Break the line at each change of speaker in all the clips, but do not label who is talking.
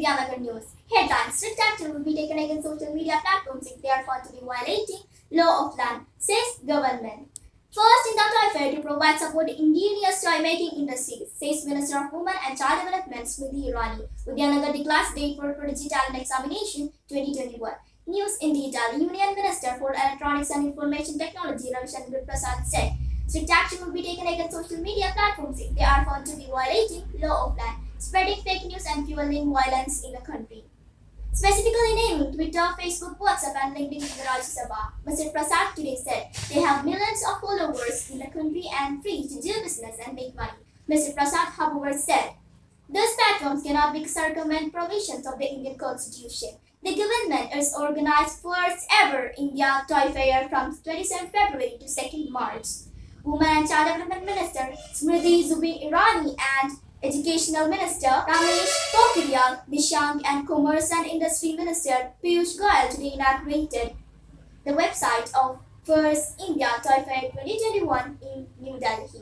Vidyanagar News. Headlines: strict action will be taken against social media platforms if they are found to be violating law of land, says government. First in the toy fair to provide support to indigenous toy making industries, says Minister of Women and Child Development Smriti Irani. Vidyanagar declares date for Prodigy Talent Examination 2021. News in detail. Union Minister for Electronics and Information Technology Ravi Shankar Prasad said strict action will be taken against social media platforms if they are found to be violating law of land, spreading fake news and fueling violence in the country. Specifically naming Twitter, Facebook, WhatsApp and LinkedIn in the Rajya Sabha, Mr. Prasad today said they have millions of followers in the country and free to do business and make money. Mr. Prasad, however, said these platforms cannot circumvent provisions of the Indian Constitution. The government is organized first ever India Toy Fair from 27 February to 2nd March. Women and Child Development Minister Smriti Irani and Educational Minister Ramesh Pokhriyal Nishank and Commerce and Industry Minister Piyush Goyal today inaugurated the website of First India Toy Fair 2021 in New Delhi.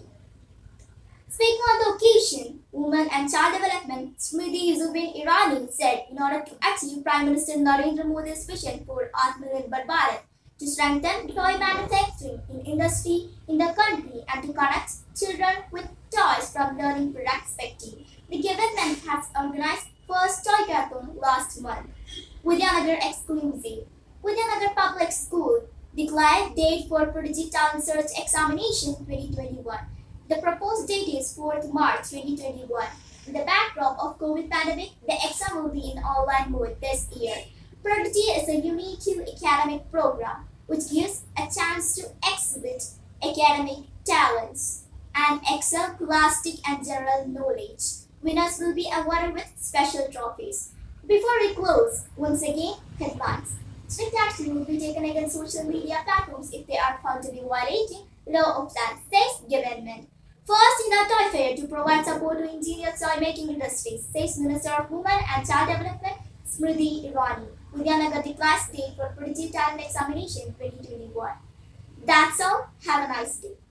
Speaking on the occasion, Women and Child Development Smriti Irani said in order to achieve Prime Minister Narendra Modi's vision for Atmanirbhar Bharat, to strengthen toy manufacturing industry in the country and to connect children with toys from learning perspective, the government has organized first toy-a-thon last month. Vidyanagar exclusive. Vidyanagar Public School declared date for Prodigy Talent Search Examination 2021. The proposed date is 4th March 2021. In the backdrop of COVID pandemic, the exam will be in online mode this year. Prodigy is a unique academic program which gives a chance to exhibit academic talents and excel plastic and general knowledge. Winners will be awarded with special trophies. Before we close, once again, headlines. Strict action will be taken against social media platforms if they are found to be violating law of land, says government. First in the toy fair to provide support to indigenous toy making industries, says Minister of Women and Child Development Smriti Irani. Vidyanagar declares date for Prodigy Talent Examination 2021. That's all. Have a nice day.